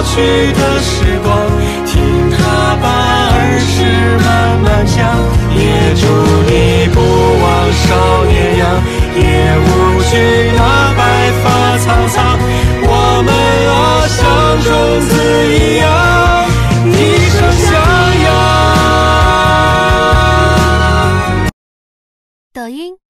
去的时光，听它把儿时慢慢讲。也祝你不忘少年样，也无惧那白发苍苍。我们啊，像种子一样，一生相仰。 抖音。